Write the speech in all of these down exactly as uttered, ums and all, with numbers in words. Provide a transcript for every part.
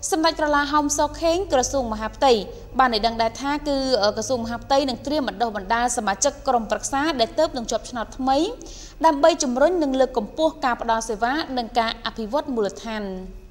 សម្ដេចក្រឡាហោមសុខខេងក្រសួងមហាផ្ទៃបានឲ្យដឹងដែរថាគឺក្រសួងមហាផ្ទៃនឹងត្រៀមបណ្ដុះបណ្ដាលសមាជិកក្រុមប្រឹក្សាដែលទើបនឹងជាប់ឆ្នោតថ្មីដើម្បីជំរុញនិងលើកកម្ពស់ការផ្តល់សេវានិងការអភិវឌ្ឍមូលដ្ឋាន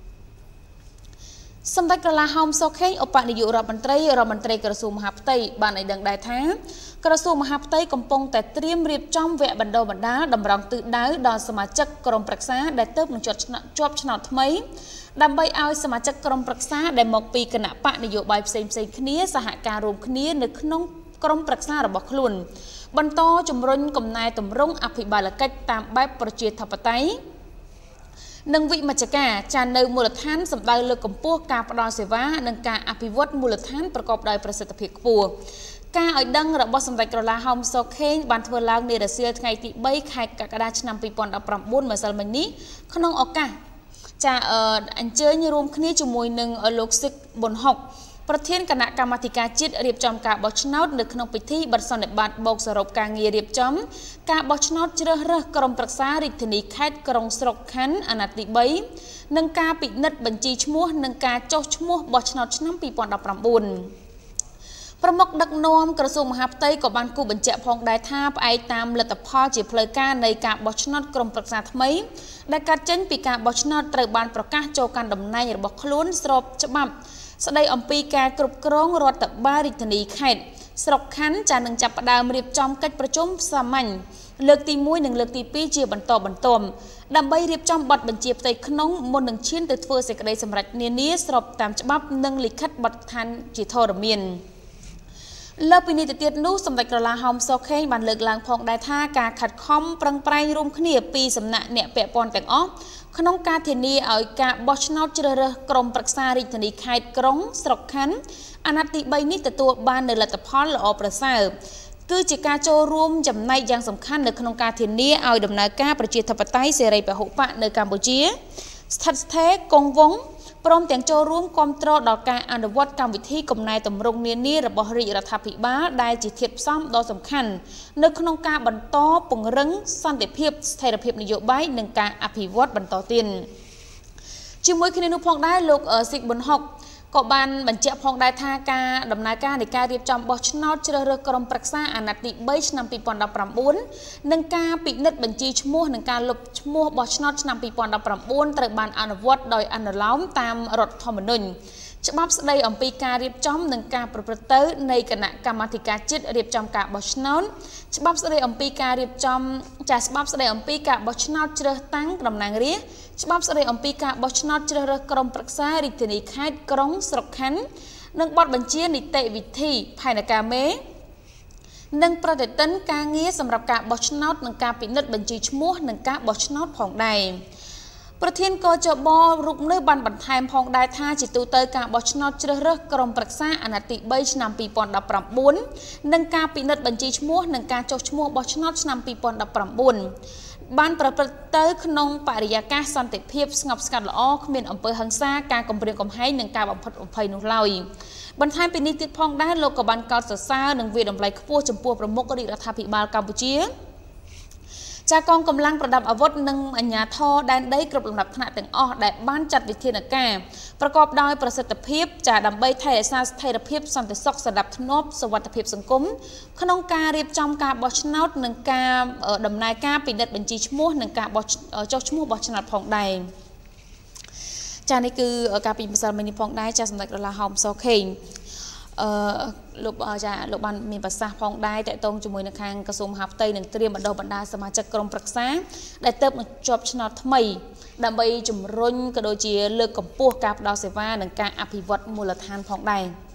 សម្ដេចក្រឡាហោមសុខខេងឧបនាយករដ្ឋមន្ត្រីរដ្ឋមន្ត្រីក្រសួងមហាផ្ទៃបានឲ្យដឹងដែរថាក្រសួងមហាផ្ទៃកំពុងតែត្រៀមរៀបចំវគ្គបណ្ដុះបណ្ដាលតម្រង់ទិសដៅដល់សមាជិកក្រុមប្រឹក្សាដែលទើបនឹងជាប់ឆ្នោតថ្មីដើម្បីឲ្យសមាជិកក្រុមប្រឹក្សាដែលមកពីគណៈបកនយោបាយផ្សេងៗគ្នាសហការរួមគ្នានៅក្នុងក្រុមប្រឹក្សារបស់ខ្លួនបន្តជំរុញកំណែទម្រង់អភិបាលកិច្ចតាមបែបប្រជាធិបតេយ្យនិងវិមជ្ឈការចានៅមូលដ្ឋានសម្ដៅលើកកម្ពស់ការផ្តល់សេវានិងការអភិវឌ្ឍមូលដ្ឋានប្រកបដោយប្រសិទ្ធភាពខ្ពស់ការឲ្យដឹងរបស់សម្ដេចក្រឡាហោមសុខខេងបានធ្វើឡើងនារសៀលថ្ងៃទីបីខែកក្កដាឆ្នាំពីរពាន់ដប់ប្រាំបួនម្សិលមិញនេះក្នុងឱកាសចាអញ្ជើញរួមគ្នាជាមួយនឹងលោកស៊ិកប៊ុនហុកប្រធានគណៈកម្មាធិការជាតិរៀបចំការបោះឆ្នោតនៅក្នុងពិធីបិទសន្និបាតបូកសរុបការងាររៀបចំការបោះឆ្នោតជ្រើសរើសក្រុមប្រឹក្សារាជធានីខេត្តក្រុងស្រុកខណ្ឌអាណត្តិទីបីនិងការពិនិត្យបញ្ជីឈ្មោះនិងការចុះឈ្មោះបោះឆ្នោតឆ្នាំពីរពាន់ដប់ប្រាំបួនប្រមុខដឹកនាំក្រសួងមហាផ្ទៃក៏បានគូបញ្ជាក់ផងដែរថាផ្អែកតាមលទ្ធផលជាផ្លូវការនៃការបោះឆ្នោតក្រុមប្រឹក្សាថ្មីដែលកាត់ចេញពីការបោះឆ្នោតត្រូវបានប្រកាសចូលកាន់តំណែងរបស់ខ្លួនស្របច្បាប់ស្ដីអំពីការគ្រប់គ្រងរដ្ឋបាលរាជធានីខេត្តស្រុកខណ្ឌចានឹងចាប់ផ្ដើមរៀបចំកិច្ចប្រជុំសាមញ្ញលើកទីមួយនិងលើកទីពីរជាបន្តបន្ទាប់ដើម្បីរៀបចំបទបញ្ជាផ្ទៃក្នុងមុននឹងឈានទៅធ្វើសេចក្តីសម្រេចនានាស្របតាមច្បាប់និងលិខិតបទដ្ឋានជាធរមានលើពីនេះទៅទៀតនោះសម្ដេចក្រឡាហោមសុខខេងបានលើកឡើងផងដែរថាការខិតខំប្រឹងប្រែងរួមគ្នាពីសំណាក់អ្នកពាក់ព័ន្ធទាំងអស់ក្នុងការធានាឲ្យការបោះឆ្នោតជ្រើសរើសក្រុមប្រឹក្សារាជធានីខេត្តក្រុងស្រុកខណ្ឌអាណត្តិទីបីនេះទទួលបាននូវលទ្ធផលល្អប្រសើរគឺជាការចូលរួមចំណែកយ៉ាងសំខាន់នៅក្នុងការធានាឲ្យដំណើរការប្រជាធិបតេយ្យសេរីពហុបកនៅកម្ពុជាស្ថិតស្ថេរគង់វង្សព្រមទាំងចូលរួមគាំទ្រដល់ការអនុវត្តកម្មវិធីកំណែតម្រង់នានារបស់រាជរដ្ឋាភិបាលដែលជាធាតុផ្សំដ៏សំខាន់នៅក្នុងការបន្តពង្រឹងសន្តិភាពស្ថិរភាពនយោបាយនិងការអភិវឌ្ឍបន្តទៀតជាមួយគ្នានោះផងដែរលោកស៊ិកប៊ុនហុកក៏បានបញ្ជាក់ផងដែរថាការដំណើរការនៃការរៀបចំបោះឆ្នោតជ្រើសរើសក្រុមប្រឹក្សាអាណត្តិទីបីឆ្នាំពីរពាន់ដប់ប្រាំបួននិងការពិនិត្យបញ្ជីឈ្មោះនិងការលុបឈ្មោះបោះឆ្នោតឆ្នាំពីរពាន់ដប់ប្រាំបួនត្រូវបានអនុវត្តដោយអនុលោមតាមរដ្ឋធម្មនុញ្ញច្បាប់ស្តីអំពីការរៀបចំនិងការប្រព្រឹត្តទៅនៃគណៈកម្មាធិការជាតិរៀបចំការបោះឆ្នោតច្បាប់ស្តីអំពីការរៀបចំចាស់ច្បាប់ស្តីអំពីការបោះឆ្នោតជ្រើសតាំងតំណាងរាស្ត្រច្បាប់ស្តីអំពីការបោះឆ្នោតជ្រើសរើសក្រុមប្រឹក្សារាជធានីខេត្តក្រុងស្រុកខណ្ឌនិងបទបញ្ជានីតិវិធីផែនការមេនិងប្រតិទិនការងារសម្រាប់ការបោះឆ្នោតនិងការពិនិត្យបញ្ជីឈ្មោះនិងការបោះឆ្នោតផងដែរប្រធានកចបរូបនេះបានបន្ថែមផងដែរថាជាទូទៅការបោះឆ្នោតជ្រើសរើសក្រុមប្រឹក្សាអាណត្តិទីបីឆ្នាំពីរពាន់ដប់ប្រាំបួននិងការពិនិត្យបញ្ជីឈ្មោះនិងការចុះឈ្មោះបោះឆ្នោតឆ្នាំពីរពាន់ដប់ប្រាំបួនបានប្រព្រឹត្តទៅក្នុងបរិយាកាសសន្តិភាពស្ងប់ស្ងាត់ល្អគ្មានអំពើហិង្សាការគំរាមកំហែងនិងការបំផិតបំភ័យនោះឡើយបន្ថែមពីនេះទៀតផងដែរលោកក៏បានកោតសរសើរនិងវាតម្លៃខ្ពស់ចំពោះប្រមុខរាជរដ្ឋាភិបាលកម្ពុជាចាកងកម្លាំងប្រដាប់អាវុធនិងអាជ្ញាធរដែនដីគ្រប់លំដាប់ថ្នាក់ទាំងអស់ដែលបានចាត់វិធានការប្រកបដោយប្រសិទ្ធភាពចាដើម្បីថែរក្សាស្ថិរភាពសន្តិសុខសណ្ដាប់ធ្នាប់សុវត្ថិភាពសង្គមក្នុងការរៀបចំការបោះឆ្នោតនិងការដំណើរការពិនិត្យបញ្ជីឈ្មោះនិងការបោះចុះឈ្មោះបោះឆ្នោតផងដែរចានេះគឺការពីម្សិលមិញនេះផងដែរចាសម្ដេចក្រឡាហោមសុខខេងអឺលោកចាលោកបានមានប្រសាសន៍ផងដែរតកតងជាមួយនឹងខាងក្រសួងមហាផ្ទៃនឹងត្រៀមបណ្ដុះបណ្ដាលសមាជិកក្រុមប្រឹក្សាដែលទើបនឹងជាប់ឆ្នោតថ្មីដើម្បីជំរុញក៏ដូចជាលើកកម្ពស់ការផ្តល់សេវានិងការអភិវឌ្ឍមូលដ្ឋានផងដែរ